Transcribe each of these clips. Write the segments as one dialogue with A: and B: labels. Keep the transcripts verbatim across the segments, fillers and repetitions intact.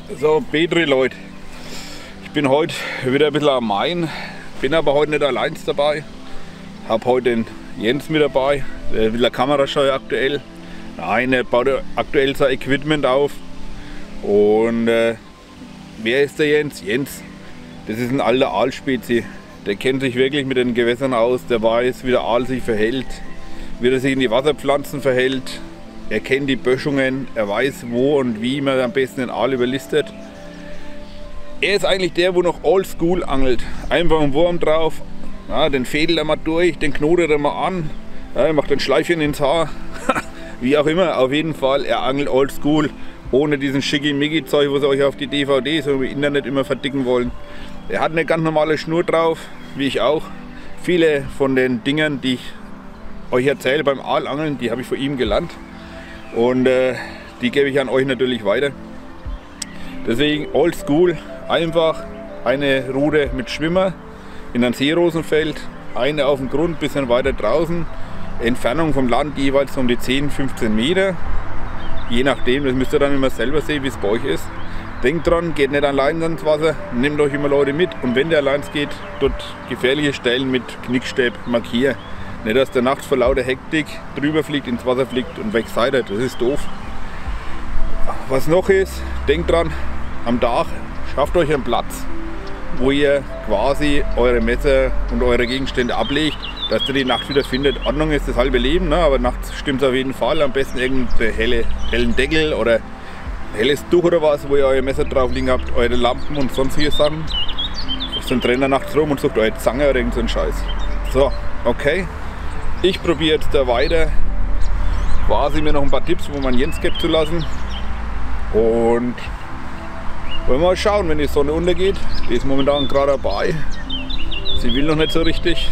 A: So, Petri Leute, ich bin heute wieder ein bisschen am Main, bin aber heute nicht allein dabei. Habe heute den Jens mit dabei, der will eine Kamerascheu aktuell. Nein, er baut aktuell sein Equipment auf. Und äh, wer ist der Jens? Jens, das ist ein alter Aalspezi. Der kennt sich wirklich mit den Gewässern aus, der weiß, wie der Aal sich verhält, wie er sich in die Wasserpflanzen verhält. Er kennt die Böschungen, er weiß, wo und wie man am besten den Aal überlistet. Er ist eigentlich der, wo noch oldschool angelt. Einfach ein Wurm drauf, ja, den fädelt er mal durch, den knotet er mal an, ja, er macht ein Schleifchen ins Haar. Wie auch immer, auf jeden Fall, er angelt oldschool, ohne diesen Schickimicki-Zeug, was sie euch auf die D V Ds oder im Internet immer verdicken wollen. Er hat eine ganz normale Schnur drauf, wie ich auch. Viele von den Dingern, die ich euch erzähle beim Aalangeln, die habe ich von ihm gelernt. Und äh, die gebe ich an euch natürlich weiter. Deswegen oldschool, einfach eine Rute mit Schwimmer in ein Seerosenfeld, eine auf dem Grund, bisschen weiter draußen. Entfernung vom Land jeweils um die zehn, fünfzehn Meter. Je nachdem, das müsst ihr dann immer selber sehen, wie es bei euch ist. Denkt dran, geht nicht allein ins Wasser, nehmt euch immer Leute mit. Und wenn der allein geht, dort gefährliche Stellen mit Knickstäb markieren. Nicht, dass der nachts vor lauter Hektik drüber fliegt, ins Wasser fliegt und weg seid ihr. Das ist doof. Was noch ist, denkt dran, am Dach schafft euch einen Platz, wo ihr quasi eure Messer und eure Gegenstände ablegt, dass ihr die Nacht wieder findet. Ordnung ist das halbe Leben, ne? Aber nachts stimmt es auf jeden Fall. Am besten irgendeinen helle, hellen Deckel oder ein helles Tuch oder was, wo ihr euer Messer drauf liegen habt, eure Lampen und sonstige Sachen. Dann rennt ihr nachts rum und sucht eure Zange oder irgend so einen Scheiß. So, okay. Ich probiere jetzt da weiter, quasi mir noch ein paar Tipps, wo man Jens gibt zu lassen. Und wollen wir mal schauen, wenn die Sonne untergeht. Die ist momentan gerade dabei. Sie will noch nicht so richtig.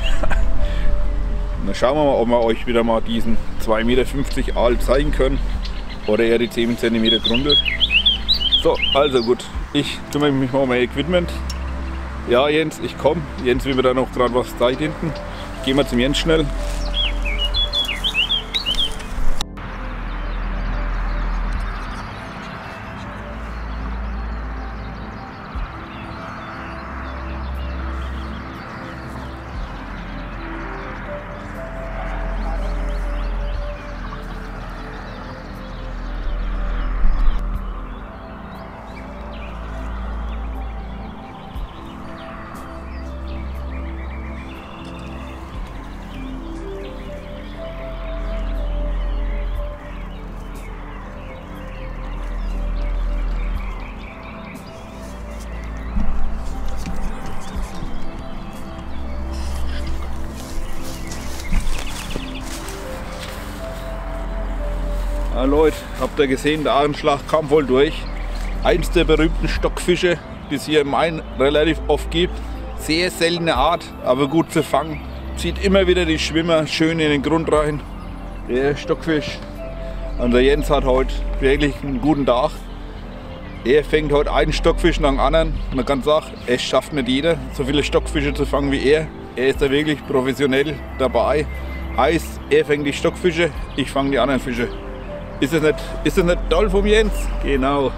A: Dann schauen wir mal, ob wir euch wieder mal diesen zwei Meter fünfzig Aal zeigen können. Oder eher die zehn Zentimeter Grundel. So, also gut. Ich kümmere mich mal um mein Equipment. Ja, Jens, ich komme. Jens will mir da noch gerade was zeigen hinten. Gehen wir zum Jens schnell. Ja, Leute, habt ihr gesehen, der Ahrenschlag kam voll durch. Eins der berühmten Stockfische, die es hier im Main relativ oft gibt. Sehr seltene Art, aber gut zu fangen. Zieht immer wieder die Schwimmer schön in den Grund rein. Der Stockfisch. Und der Jens hat heute wirklich einen guten Tag. Er fängt heute einen Stockfisch nach dem anderen. Man kann sagen, es schafft nicht jeder, so viele Stockfische zu fangen wie er. Er ist da wirklich professionell dabei. Heißt, er fängt die Stockfische, ich fange die anderen Fische. Ist das nicht, ist das nicht toll vom Jens? Genau.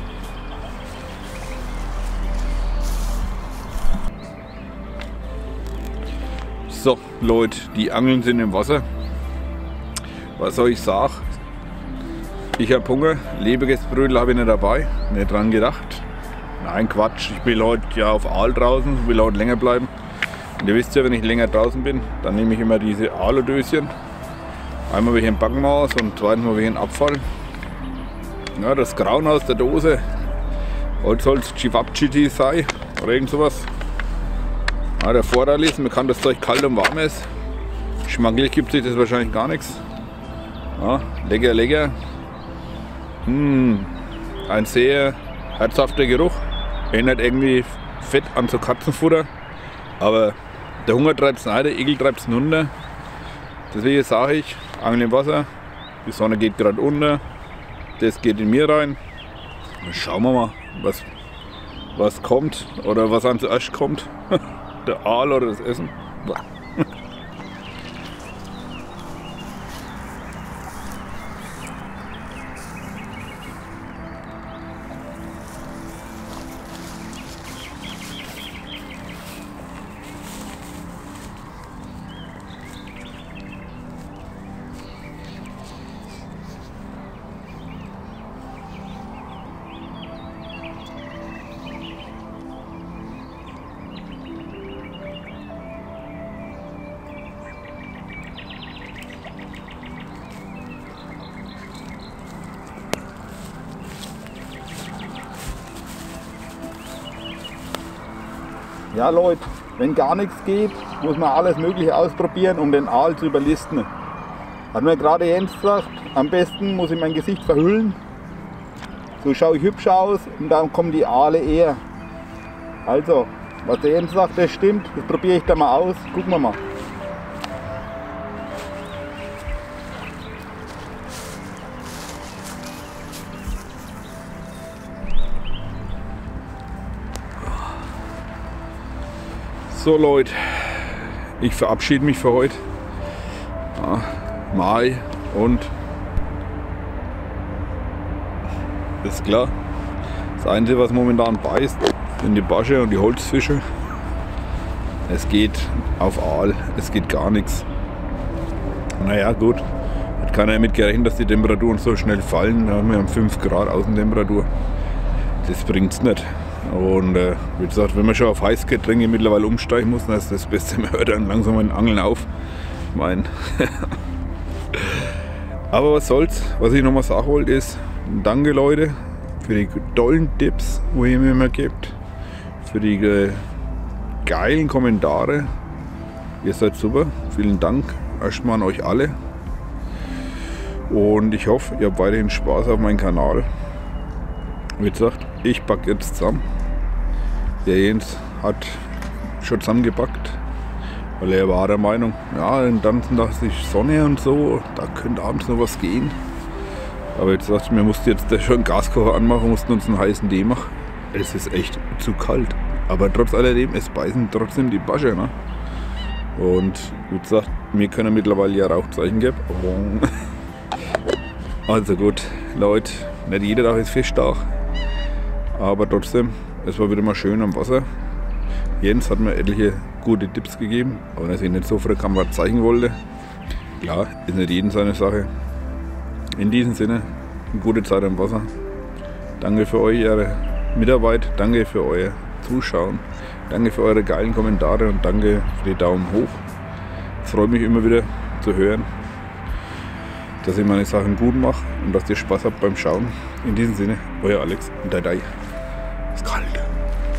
A: So, Leute, die Angeln sind im Wasser. Was soll ich sagen? Ich habe Hunger, Leberkäsebrötchen habe ich nicht dabei, nicht dran gedacht. Nein, Quatsch, ich will heute ja auf Aal draußen, will heute länger bleiben. Und ihr wisst ja, wenn ich länger draußen bin, dann nehme ich immer diese Aalodöschen. Einmal welche ein Backenmaß und zweitens mal welche ein Abfall. Ja, das Grauen aus der Dose. Heute soll es Chivapchichi sein oder irgend sowas. Ja, der Vorteil ist, man kann das Zeug kalt und warm essen. Schmacklich gibt sich das wahrscheinlich gar nichts. Ja, lecker, lecker. Mmh, ein sehr herzhafter Geruch. Erinnert irgendwie fett an so Katzenfutter. Aber der Hunger treibt es rein, der Ekel treibt es runter. Deswegen sage ich, Angeln im Wasser, die Sonne geht gerade unter, das geht in mir rein. Dann schauen wir mal, was, was kommt oder was an zuerst kommt. Der Aal oder das Essen. Ja Leute, wenn gar nichts geht, muss man alles Mögliche ausprobieren, um den Aal zu überlisten. Hat mir gerade Jens gesagt, am besten muss ich mein Gesicht verhüllen. So schaue ich hübsch aus und dann kommen die Aale eher. Also, was der Jens sagt, das stimmt. Das probiere ich da mal aus. Gucken wir mal. So Leute, ich verabschiede mich für heute. Ja, Mai und ist klar. Das Einzige, was momentan beißt, sind die Barsche und die Holzfische. Es geht auf Aal, es geht gar nichts. Naja gut, hat keiner damit gerechnet, dass die Temperaturen so schnell fallen. Wir haben fünf Grad Außentemperatur. Das bringt es nicht. Und äh, wie gesagt, wenn man schon auf Heißgetränke mittlerweile umsteigen muss, dann ist das Beste, man hört dann langsam mit den Angeln auf. Ich meine. Aber was soll's, was ich nochmal sagen wollte ist, danke Leute für die tollen Tipps, wo ihr mir immer gebt, für die äh, geilen Kommentare. Ihr seid super, vielen Dank erstmal an euch alle. Und ich hoffe, ihr habt weiterhin Spaß auf meinem Kanal. Wie gesagt, ich packe jetzt zusammen. Der Jens hat schon zusammengepackt, weil er war der Meinung, ja, den ganzen Tag ist Sonne und so, da könnte abends noch was gehen. Aber jetzt dachte ich, wir mussten jetzt schon einen Gaskocher anmachen, mussten uns einen heißen Tee machen. Es ist echt zu kalt. Aber trotz alledem, es beißen trotzdem die Barsche. Ne? Und wie gesagt, wir können mittlerweile ja Rauchzeichen geben. Also gut, Leute, nicht jeder Tag ist Fischtag. Aber trotzdem, es war wieder mal schön am Wasser. Jens hat mir etliche gute Tipps gegeben, aber dass ich nicht so vor der Kamera zeigen wollte. Klar, ist nicht jedem seine Sache. In diesem Sinne, eine gute Zeit am Wasser. Danke für eure Mitarbeit, danke für euer Zuschauen, danke für eure geilen Kommentare und danke für die Daumen hoch. Es freut mich immer wieder zu hören, dass ich meine Sachen gut mache und dass ihr Spaß habt beim Schauen. In diesem Sinne, euer Alex und Dai Dai. Ist kalt.